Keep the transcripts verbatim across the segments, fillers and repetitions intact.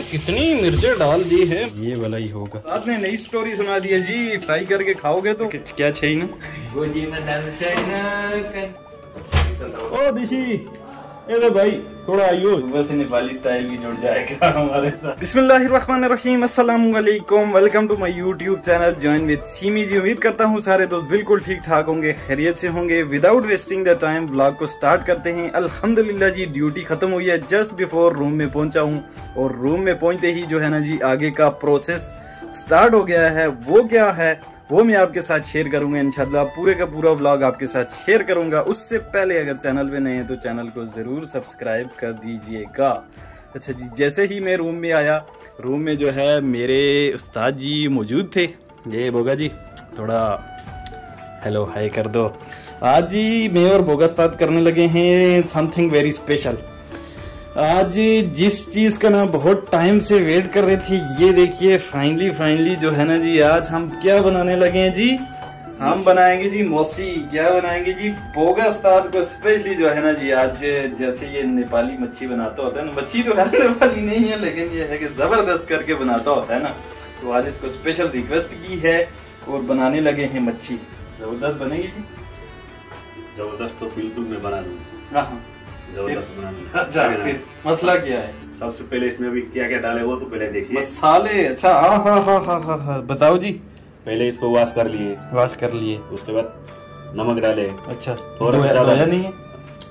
कितनी मिर्चें डाल दी है, ये वाला ही होगा। आपने नई स्टोरी सुना दी है जी, फ्राई करके खाओगे तो क्या चाहिए ना गोजी में डाल चाहिए। ओ दिशी ए भाई थोड़ा आइयो, वैसे नेपाली स्टाइल भी जुड़ जाएगा हमारे साथ। बिस्मिल्लाहिर्रहमानिर्रहीम, अस्सलाम वालेकुम, welcome to my YouTube channel join with Seemi ji. उम्मीद करता हूँ सारे दोस्त बिल्कुल ठीक ठाक होंगे, खैरियत से होंगे। Without wasting the time blog को स्टार्ट करते हैं। अल्हम्दुलिल्लाह जी, ड्यूटी खत्म हुई है, जस्ट बिफोर रूम में पहुंचा हूँ और रूम में पहुंचते ही जो है ना जी आगे का प्रोसेस स्टार्ट हो गया है। वो क्या है वो मैं आपके साथ शेयर करूंगा इंशाल्लाह। पूरे का पूरा व्लॉग आपके साथ शेयर करूंगा। उससे पहले अगर चैनल पे नए हैं तो चैनल को जरूर सब्सक्राइब कर दीजिएगा। अच्छा जी, जैसे ही मैं रूम में आया, रूम में जो है मेरे उस्ताद जी मौजूद थे। ये बोगा जी थोड़ा हेलो हाय कर दो। आज जी मैं और बोगा उस्ताद करने लगे हैं समथिंग वेरी स्पेशल। आज जिस चीज का ना बहुत टाइम से वेट कर रहे थे, ये देखिए फाइनली फाइनली जो है ना जी आज हम क्या बनाने लगे हैं जी। हम बनाएंगे जी मौसी। क्या बनाएंगे जी, बोगा उस्ताद को स्पेशली जो है ना जी आज, जैसे ये नेपाली मच्छी बनाता होता है ना, मच्छी तो हर नेपाली नहीं है लेकिन ये है कि जबरदस्त करके बनाता होता है ना, तो आज इसको स्पेशल रिक्वेस्ट की है और बनाने लगे हैं मच्छी। जबरदस्त बनेगी जी, जबरदस्त तो बिल्कुल मैं बना दूंगा। हाँ जबरदस्त। अच्छा फिर मसला क्या है? सबसे पहले इसमें अभी क्या क्या डाले वो तो पहले देखिए। मसाले, अच्छा हाँ हाँ हाँ हाँ हाँ हाँ बताओ जी। पहले इसको वॉश कर लिए। वॉश कर लिए, उसके बाद नमक डाले। अच्छा थोड़ा सा ज्यादा नहीं है।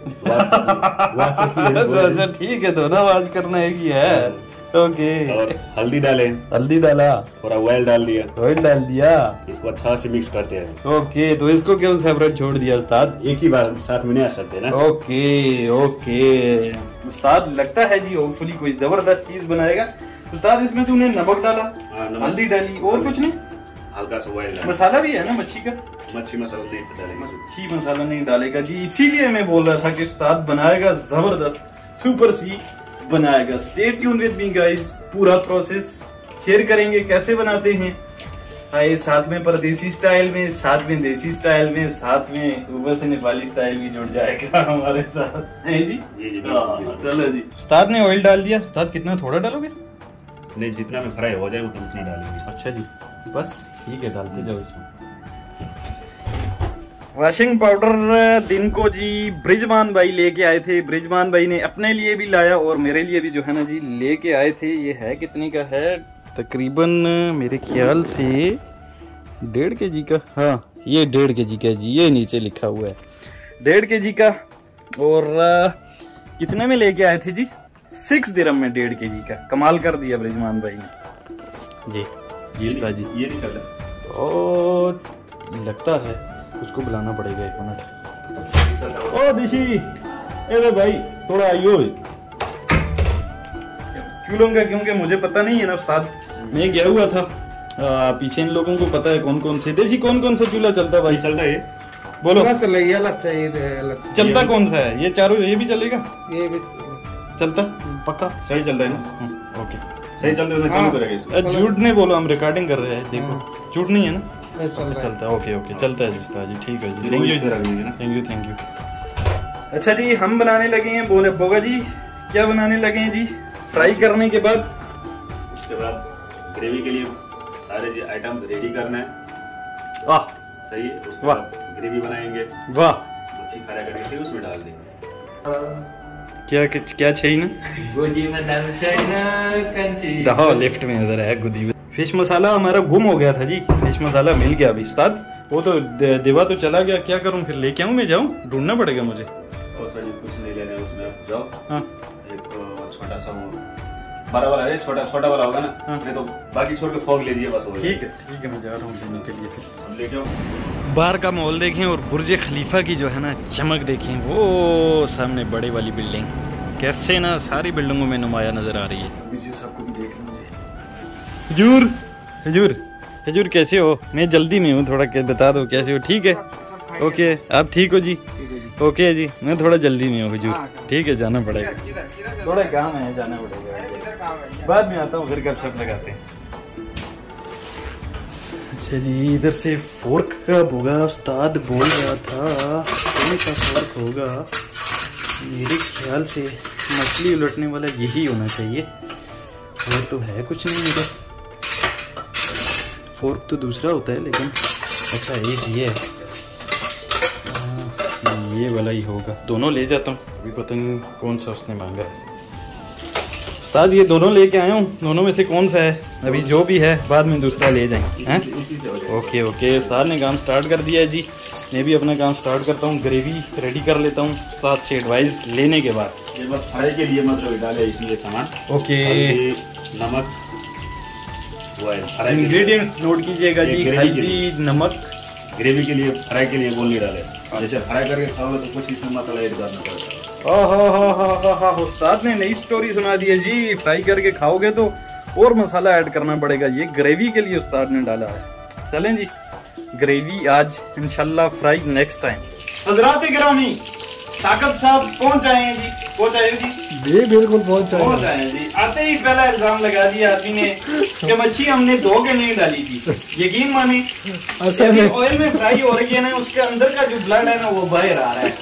अच्छा ठीक है, तो ना वॉश करना है कि है। ओके, और हल्दी डाले। हल्दी डाला, थोड़ा ऑयल डाल दिया। ऑयल डाल दिया, इसको अच्छा से मिक्स करते हैं। ओके, तो इसको क्यों सेपरेट छोड़ दिया उस्ताद? एक ही बार साथ में नहीं आ सकते ना। ओके ओके उस्ताद, लगता है जी होपफुली कोई जबरदस्त चीज बनाएगा। उस्ताद इसमें तूने नमक डाला, हल्दी डाली और कुछ नहीं? हल्का सा ऑयल डाला। मसाला भी है ना मच्छी का? मच्छी मसाला नहीं डालेगा, मच्छी मसाला नहीं डालेगा जी, इसीलिए मैं बोल रहा था कि उस्ताद बनाएगा जबरदस्त सुपर सी बनाएगा। Stay tune with me guys, पूरा प्रोसेस शेयर करेंगे कैसे बनाते हैं। आए साथ में परदेसी स्टाइल में, साथ में देसी स्टाइल में, साथ में ऊपर से नेपाली स्टाइल भी जुड़ जाएगा हमारे साथ, है जी। जी जी चलो जी। उस्ताद ने ऑयल डाल दिया। उस्ताद कितना, थोड़ा डालोगे? नहीं, जितना में फ्राई हो जाए उतना उतना डालेंगे। अच्छा जी, बस ठीक है, डालते जाओ इसमें। वॉशिंग पाउडर दिन को जी ब्रिजमान भाई लेके आए थे। ब्रिजमान भाई ने अपने लिए भी लाया और मेरे लिए भी जो है ना जी लेके आए थे। ये है कितने का है? तकरीबन मेरे ख्याल से डेढ़ के जी का। हाँ ये डेढ़ के जी का जी, ये नीचे लिखा हुआ है डेढ़ के जी का। और कितने में लेके आए थे जी? सिक्स दिरहम में डेढ़ के जी का। कमाल कर दिया ब्रिजमान भाई ने। जी जी उस्ताद जी, ये नहीं चल रहा। ओ लगता है उसको बुलाना पड़ेगा, एक मिनट। ओ दिशी ए भाई थोड़ा आइयो। क्यों लूंगा, क्योंकि मुझे पता नहीं है ना उस्ताद, मैं गया हुआ था आ, पीछे इन लोगों को पता है कौन कौन से। देशी कौन कौन सा चूल्हा चलता है भाई? चलता है, बोलो। चलेगी अलग चाहिए अलग। चलता कौन सा है? ये चारों, ये भी चलेगा? ये भी चलता पक्का सही चलता है ना? ओके सही चलते हुए चालू करेगा। झूठ नहीं बोलो, हम रिकॉर्डिंग कर रहे हैं, देखो झूठ नहीं है ना? चल चलता है, ओके ओके चलता है उस्ताद जी, ठीक है जी, thank you thank you thank you. अच्छा जी, हम बनाने लगे हैं बोले बोगा जी, क्या बनाने लगे हैं जी? फ्राई करने के बाद, उसके बाद ग्रेवी के लिए सारे जी आइटम रेडी करना है। वाह सही है, उसके वाह बाद ग्रेवी बनाएंगे। वाह, मच्छी फ्राई करके फिर उसमें डाल देंगे। क्या क्या चाहिए ना गोजी में डाल चाहिए ना, लेफ्ट में इधर है गोदी में। फिश मसाला हमारा गुम हो गया था जी, फिश मसाला मिल गया अभी उस्ताद, वो तो देवा तो चला गया। क्या करूं फिर, लेके आऊं मैं? जाऊं, ढूंढना पड़ेगा मुझे। और सर जी कुछ नहीं लेना है, उसमें जाओ। हाँ एक छोटा सा बड़ा वाला है, छोटा छोटा वाला होगा ना। हाँ। नहीं तो बाकी छोड़ के फोग लीजिए बस। ठीक है ठीक है, मैं जा रहा हूँ देने के लिए। फिर ले जाओ। बाहर का माहौल देखें और बुर्ज खलीफा की जो है ना चमक देखें, वो सामने बड़े वाली बिल्डिंग कैसे ना सारी बिल्डिंगों में नुमाया नजर आ रही है। सबको भी देख लो मुझे। हजूर हजूर हजूर कैसे हो? मैं जल्दी में हूँ, थोड़ा बता दो कैसे हो। ठीक है, ओके आप ठीक हो जी? ओके जी, मैं थोड़ा जल्दी में हूँ हजूर। ठीक है, जाना पड़ेगा, थोड़ा काम है, जाना पड़ेगा। बाद में आता हूँ, फिर गपशप लगाते हैं। अच्छा जी, इधर से फोर्क का भोगा उस्ताद बोल रहा था, कौन सा फोर्क होगा? मेरे ख्याल से मछली उलटने वाला यही होना चाहिए। और तो है कुछ नहीं मेरे। फोर्क तो दूसरा होता है लेकिन अच्छा एक ये है, ये वाला ही होगा। दोनों ले जाता हूँ, अभी पता नहीं कौन सा उसने मांगा है। उस्ताद ये दोनों लेके आया हूँ, दोनों में से कौन सा है अभी जो भी है बाद में दूसरा ले जाएंगे हैं। ओके ओके उस्ताद ने काम स्टार्ट कर दिया है जी। मैं भी अपना काम स्टार्ट करता हूँ, ग्रेवी रेडी कर लेता हूँ उस्ताद से एडवाइस लेने के बाद। ये बस फ्राई के लिए मतलब डाले इसलिए सामान। ओके नमक, इंग्रेडिएंट्स नोट कीजिएगा जी। हल्दी, नमक, ग्रेवी के लिए, फ्राई के लिए गोल नहीं डाले। जैसे फ्राई करके खाओगे तो कुछ इसमें मसाला ऐड करना पड़ेगा। ओहो हो हो हो हो उस्ताद ने नई स्टोरी सुना दी है जी। फ्राई करके खाओगे तो और मसाला ऐड करना पड़ेगा। ये ग्रेवी के लिए उस्ताद ने डाला है। चलें जी ग्रेवी आज इंशाल्लाह फ्राई नेक्स्ट टाइम। हजरात गिरामी ताकत साहब पहुंच आए हैं जी। पहुंच आए जी जी बिल्कुल पहुंच आए पहुंच आए हैं जी। आते ही पहला इल्जाम लगा दिया आदमी ने कि मच्छी हमने धो के नहीं डाली थी। यकीन माने असल में ऑयल में फ्राई हो रही है ना, उसके अंदर का जो ब्लड है ना वो बाहर आ रहा है।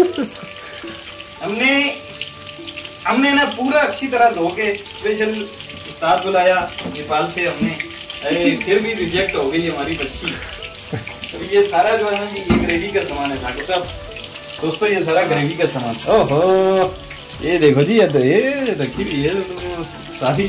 हमने हमने ना पूरा अच्छी तरह धो के स्पेशल उस्ताद बुलाया नेपाल से हमने, अरे फिर भी रिजेक्ट हो गई हमारी मच्छी। तो ये सारा जो है ना ये ग्रेवी का सामान है ठाकुर साहब। दोस्तों ये सारा ग्रेवी का सामान। ओहो ये देखो जी, ये तो ये रखी हुई है तो सारी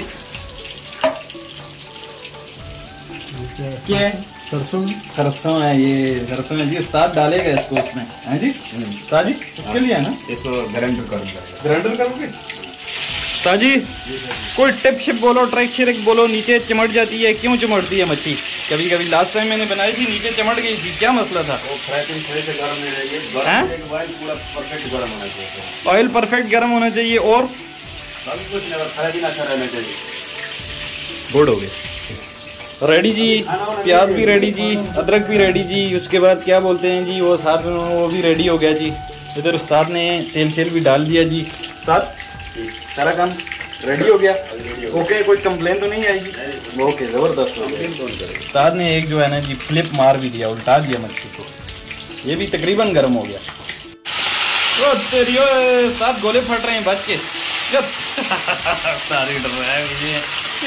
क्या है? सरसों सरसों है, ये सरसों है जी। उस्ताद डालेगा इसको उसमें है जी। उस्ताद जी उसके लिए है ना, इसको ग्राइंडर करूंगा। ग्राइंडर करोगे उस्ताद जी? कोई टिप शिप बोलो, ट्रिक शिरिक बोलो। नीचे चिमट जाती है, क्यों चिमटती है मच्छी? कभी कभी लास्ट टाइम मैंने बनाई थी नीचे चिमट गई थी, क्या मसला था? वो फ्राई पैन थोड़े से गर्म नहीं रहेगी, गर्म एक ऑयल पूरा परफेक्ट गर्म होना चाहिए। ऑयल परफेक्ट गर्म होना चाहिए और बाकी कुछ नहीं, खाना भी अच्छा रहना चाहिए। गुड हो गए रेडी जी। प्याज भी रेडी जी, अदरक भी रेडी जी। उसके बाद क्या बोलते हैं जी वो साथ में वो भी रेडी हो गया जी। इधर उस्ताद ने तेल शेल भी डाल दिया जी। उस्ताद सारा काम रेडी हो गया। ओके कोई कंप्लेन तो नहीं आएगी? ओके जबरदस्त हो गया। उस्ताद ने एक जो है ना जी फ्लिप मार भी दिया, उल्टा दिया मच्छी को। ये भी तकरीबन गर्म हो गया। ओ तेरी ओए उस्ताद गोले फट रहे हैं बच के। सारी डर रहा है मुझे।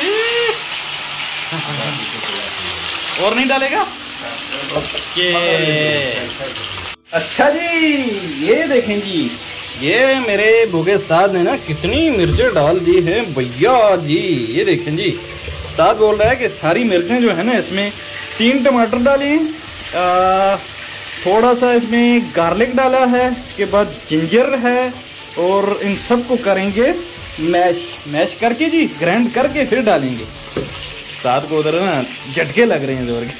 और नहीं डालेगा? ओके अच्छा जी ये देखें जी, ये मेरे बुगे उस्ताद ने ना कितनी मिर्चें डाल दी हैं भैया जी। ये देखें जी उस्ताद बोल रहा है कि सारी मिर्चें जो है ना इसमें, तीन टमाटर डाले हैं, थोड़ा सा इसमें गार्लिक डाला है, उसके बाद जिंजर है और इन सब को करेंगे मैश। मैश करके जी ग्राइंड करके फिर डालेंगे। उस्ताद को उधर ना झटके लग रहे हैं जोर के।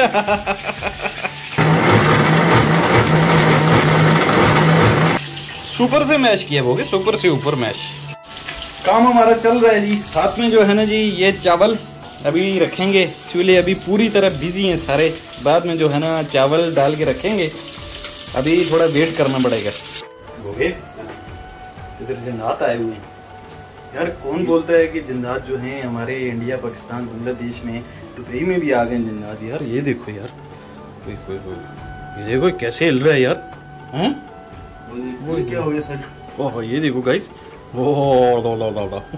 सुपर से मैश किया होगे, सुपर से ऊपर मैश। काम हमारा चल रहा है जी। साथ में जो है ना जी ये चावल अभी रखेंगे चूल्हे, अभी पूरी तरह बिजी हैं सारे। बाद में जो है ना चावल डाल के रखेंगे, अभी थोड़ा वेट करना पड़ेगा। इधर जिन्नात आए हुए हैं यार। कौन बोलता है कि जिन्नात जो हैं हमारे इंडिया पाकिस्तान बांग्लादेश में, दुबई में भी आ गए जिन्नात यार। ये देखो यार, कोई कोई कोई ये देखो कैसे हिल रहा है यार। हैं वो क्या हो गया सर? ओह ये देखो गाइस, ओह लो लो लो लो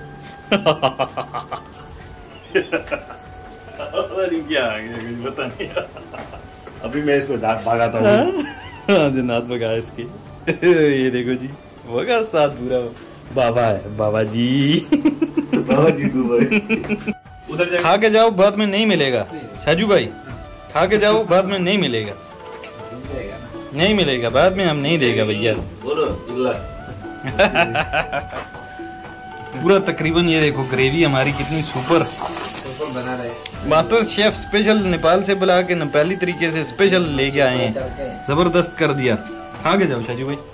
अरे क्या आ गया कुछ पता नहीं। अभी मैं इसको भागाता हूँ। जिन्नात भगा इसकी। ये देखो जी भगा उस्ताद पूरा बाबा है, बाबा जी। बाबा जी उधर खा के जाओ बाद में नहीं मिलेगा। साजू भाई खा के जाओ बाद में नहीं मिलेगा, नहीं मिलेगा बाद में हम नहीं देगा भैया। पूरा तकरीबन ये देखो ग्रेवी हमारी कितनी सुपर बना रहे। मास्टर शेफ स्पेशल नेपाल से बुला के नेपाली तरीके से स्पेशल लेके आए हैं, जबरदस्त कर दिया। खा के जाओ शाजू भाई।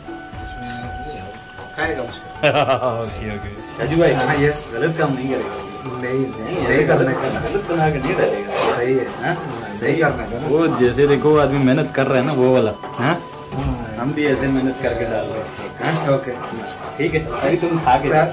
खाएगा उसको। ओके ओके शाजू भाई हाँ यस गलत काम नहीं करेगा। नहीं नहीं करने का, गलत बना के नहीं डालेगा। सही है हाँ सही करने का। वो जैसे देखो आदमी मेहनत कर रहा है ना वो वाला। हाँ हम भी ऐसे मेहनत करके डाल रहे हैं। ओके ठीक है अभी तुम खा के तो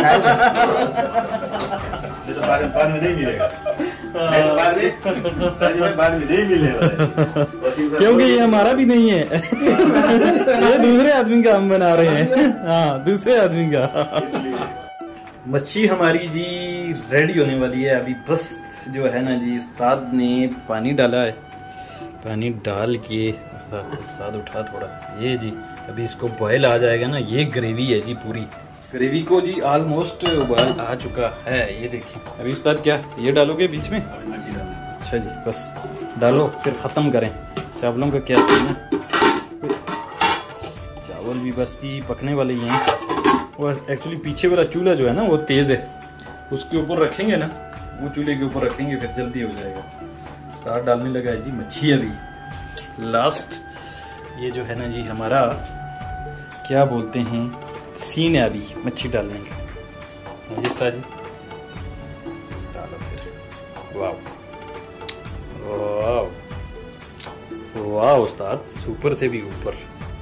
बाद में बाद में नहीं मिलेगा। बाद में बाद में नहीं मिलेगा क्योंकि ये हमारा भी नहीं है। ये दूसरे आदमी का हम बना रहे हैं। हाँ दूसरे आदमी का। मच्छी हमारी जी रेडी होने वाली है अभी, बस जो है ना जी उस्ताद ने पानी डाला है, पानी डाल के उस्ताद उठा थोड़ा, ये जी अभी इसको बॉयल आ जाएगा ना, ये ग्रेवी है जी पूरी। ग्रेवी को जी ऑलमोस्ट बॉयल आ चुका है, ये देखिए। अभी उस्ताद क्या ये डालोगे बीच में? मच्छी डालना। अच्छा जी, बस डालो फिर ख़त्म करें। चावलों का क्या सीन है? चावल भी बस जी पकने वाले ही हैं। वो एक्चुअली पीछे वाला चूल्हा जो है ना वो तेज़ है, उसके ऊपर रखेंगे ना, वो चूल्हे के ऊपर रखेंगे फिर जल्दी हो जाएगा। उस्ताद डालने लगा है जी मच्छी अभी लास्ट। ये जो है ना जी हमारा क्या बोलते हैं सीन है अभी मच्छी डालने का। उस्ताद जी डालो फिर। वाह वाह वाह उस्ताद, सुपर से भी ऊपर,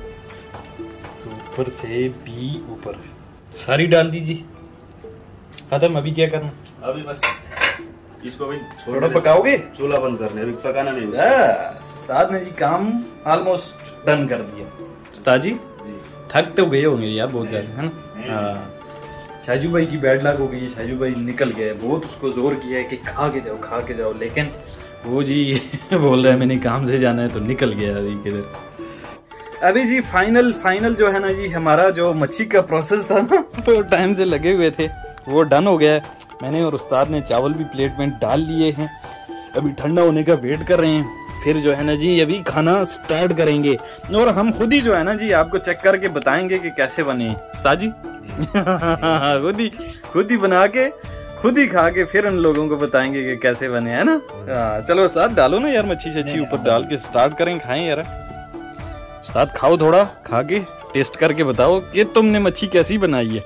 सुपर से भी ऊपर। सारी डाल दीजिए, खत्म। अभी क्या करना? अभी बस इसको अभी थोड़ा पकाओगे, चूल्हा बंद करने, अभी पकाना नहीं। उस्ताद ने जी काम ऑलमोस्ट डन कर दिया। उस्ताद जी थक तो गए होंगे यार बहुत ज्यादा, है ना? हाँ, शाजू भाई की बैड लक हो गई, शाजू भाई निकल गए। बहुत उसको जोर किया है कि खा के जाओ खा के जाओ, लेकिन वो जी बोल रहा है मैंने काम से जाना है, तो निकल गया अभी किधर। अभी जी फाइनल फाइनल जो है ना जी हमारा जो मच्छी का प्रोसेस था ना, तो टाइम से लगे हुए थे, वो डन हो गया है। मैंने और उस्ताद ने चावल भी प्लेट में डाल लिए हैं, अभी ठंडा होने का वेट कर रहे हैं, फिर जो है ना जी अभी खाना स्टार्ट करेंगे। और हम खुद ही जो है ना जी आपको चेक करके बताएंगे कि कैसे बने उस्ताद जी। खुद ही खुद ही बना के खुद ही खा के फिर उन लोगों को बताएंगे कि कैसे बने, है ना? आ, चलो उस्ताद डालो ना यार मच्छी शच्छी ऊपर डाल के स्टार्ट करें, खाएं यार। उस्ताद खाओ, थोड़ा खा के टेस्ट करके बताओ कि तुमने मच्छी कैसी बनाई है।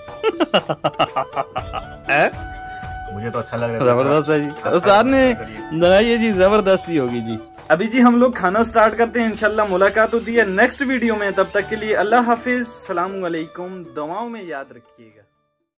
मुझे तो अच्छा लग रहा है। जबरदस्त है जी, उस्ताद ने बनाई है जी, जबरदस्ती होगी जी। अभी जी हम लोग खाना स्टार्ट करते हैं, इंशाल्लाह मुलाकात होती है नेक्स्ट वीडियो में। तब तक के लिए अल्लाह हाफिज, सलाम अलैकुम, दुआओं में याद रखिएगा।